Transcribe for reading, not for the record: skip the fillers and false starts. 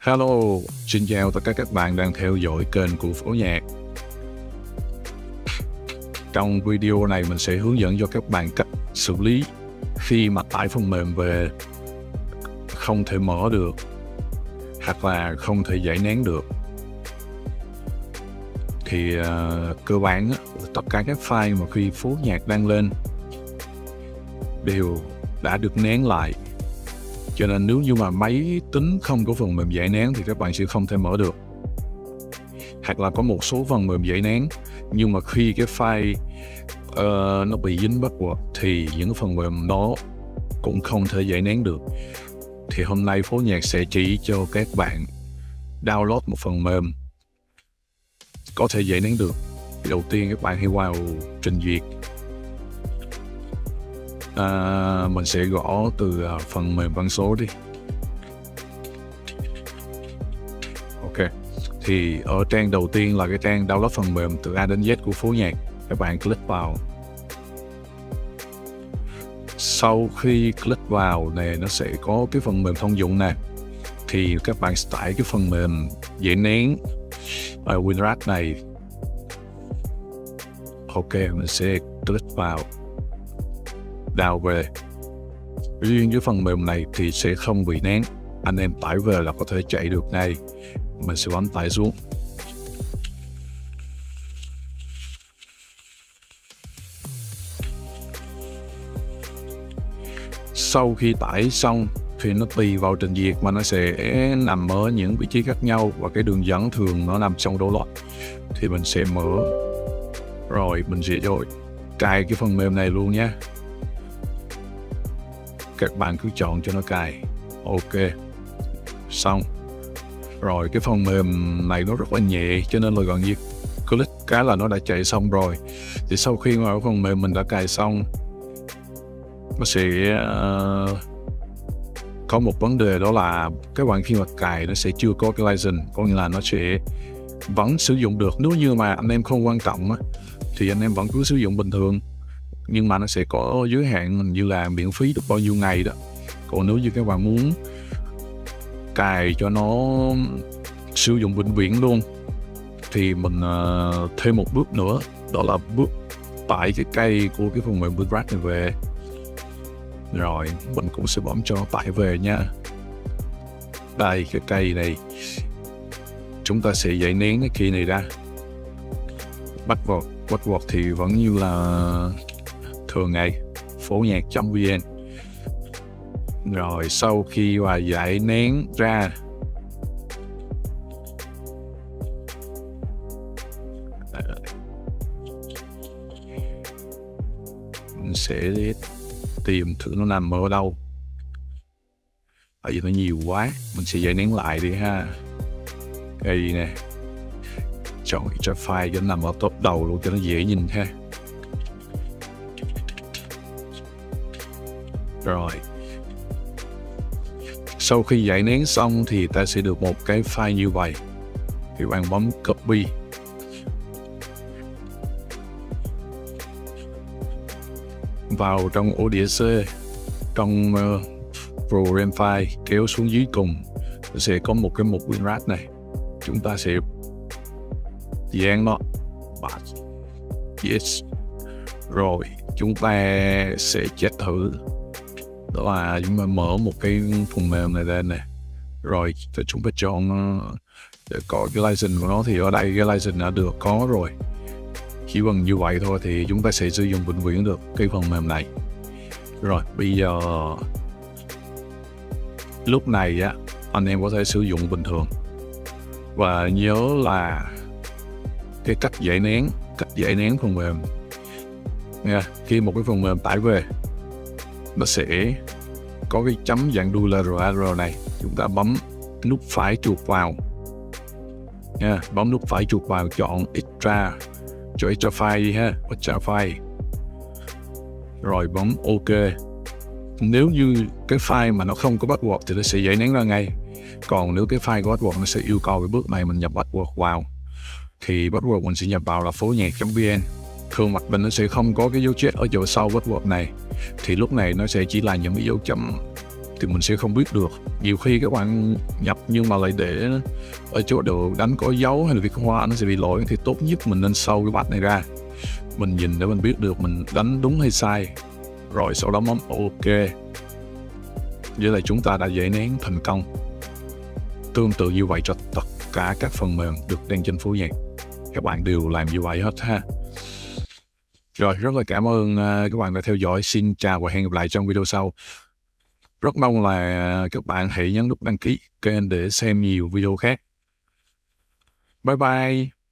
Hello, xin chào tất cả các bạn đang theo dõi kênh của Phố Nhạc. Trong video này mình sẽ hướng dẫn cho các bạn cách xử lý khi mà tải phần mềm về không thể mở được hoặc là không thể giải nén được. Thì cơ bản tất cả các file mà khi Phố Nhạc đăng lên đều đã được nén lại. Cho nên nếu như mà máy tính không có phần mềm giải nén thì các bạn sẽ không thể mở được. Hoặc là có một số phần mềm giải nén, nhưng mà khi cái file nó bị dính password thì những phần mềm đó cũng không thể giải nén được. Thì hôm nay Phố Nhạc sẽ chỉ cho các bạn download một phần mềm có thể giải nén được. Đầu tiên các bạn hãy vào trình duyệt. Mình sẽ gõ từ phần mềm văn số đi. Ok, thì ở trang đầu tiên là cái trang download phần mềm từ A đến Z của Phố Nhạc. Các bạn click vào. Sau khi click vào này, nó sẽ có cái phần mềm thông dụng nè. Thì các bạn sẽ tải cái phần mềm giải nén WinRAR này. Ok, mình sẽ click vào, download về. Riêng cái phần mềm này thì sẽ không bị nén, anh em tải về là có thể chạy được ngay. Mình sẽ bấm tải xuống. Sau khi tải xong thì nó tùy vào trình duyệt mà nó sẽ nằm ở những vị trí khác nhau, và cái đường dẫn thường nó nằm trong download. Thì mình sẽ mở rồi, mình sẽ cài cái phần mềm này luôn nhé. Các bạn cứ chọn cho nó cài. Ok, xong rồi. Cái phần mềm này nó rất là nhẹ, cho nên là gần như click cái là nó đã chạy xong rồi. Thì sau khi mà phần mềm mình đã cài xong, nó sẽ có một vấn đề, đó là các bạn khi mà cài nó sẽ chưa có cái license, có nghĩa là nó sẽ vẫn sử dụng được. Nếu như mà anh em không quan trọng á, thì anh em vẫn cứ sử dụng bình thường, nhưng mà nó sẽ có giới hạn như là miễn phí được bao nhiêu ngày đó. Còn nếu như các bạn muốn cài cho nó sử dụng vĩnh viễn luôn thì mình thêm một bước nữa, đó là bước tải cái cây của cái phần mềm WinRAR này về. Rồi mình cũng sẽ bấm cho tải về nha. Đây, cái cây này chúng ta sẽ giải nén cái key này ra. Password thì vẫn như là thường ngày, phoonhạc.vn. Rồi sau khi mà giải nén ra, mình sẽ tìm thử nó nằm ở đâu. Tại vì nó nhiều quá, mình sẽ giải nén lại đi ha. Đây nè, chọn cho file cho nó nằm ở top đầu luôn cho nó dễ nhìn ha. Rồi sau khi giải nén xong thì ta sẽ được một cái file như vậy. Thì bạn bấm copy, vào trong ổ đĩa C, trong program file, kéo xuống dưới cùng sẽ có một cái mục WinRAR này. Chúng ta sẽ dán nó, yes. Rồi chúng ta sẽ check thử, đó là chúng ta mở một cái phần mềm này lên nè. Rồi chúng ta chọn để có cái license của nó, thì ở đây cái license đã được có rồi. Chỉ bằng như vậy thôi thì chúng ta sẽ sử dụng vĩnh viễn được cái phần mềm này. Rồi bây giờ lúc này á, anh em có thể sử dụng bình thường. Và nhớ là cái cách giải nén phần mềm nha. Khi một cái phần mềm tải về, nó sẽ có cái chấm dạng đuôi LRR này. Chúng ta bấm nút phải chuột vào nha, bấm nút phải chuột vào, chọn extra, cho extra file đi ha, extra file. Rồi bấm ok. Nếu như cái file mà nó không có password thì nó sẽ giải nén ra ngay. Còn nếu cái file có password, nó sẽ yêu cầu cái bước này mình nhập password vào. Thì password mình sẽ nhập vào là phoonhạc.vn. Thường mặt bên nó sẽ không có cái dấu chết ở chỗ sau password này. Thì lúc này nó sẽ chỉ là những cái dấu chấm thì mình sẽ không biết được. Nhiều khi các bạn nhập nhưng mà lại để ở chỗ độ đánh có dấu hay là Việt Hoa nó sẽ bị lỗi, thì tốt nhất mình nên sâu cái bạch này ra, mình nhìn để mình biết được mình đánh đúng hay sai, rồi sau đó bấm OK. Vậy là chúng ta đã giải nén thành công. Tương tự như vậy cho tất cả các phần mềm được đăng trên phố nhạc, các bạn đều làm như vậy hết ha. Rồi, rất là cảm ơn các bạn đã theo dõi. Xin chào và hẹn gặp lại trong video sau. Rất mong là các bạn hãy nhấn nút đăng ký kênh để xem nhiều video khác. Bye bye.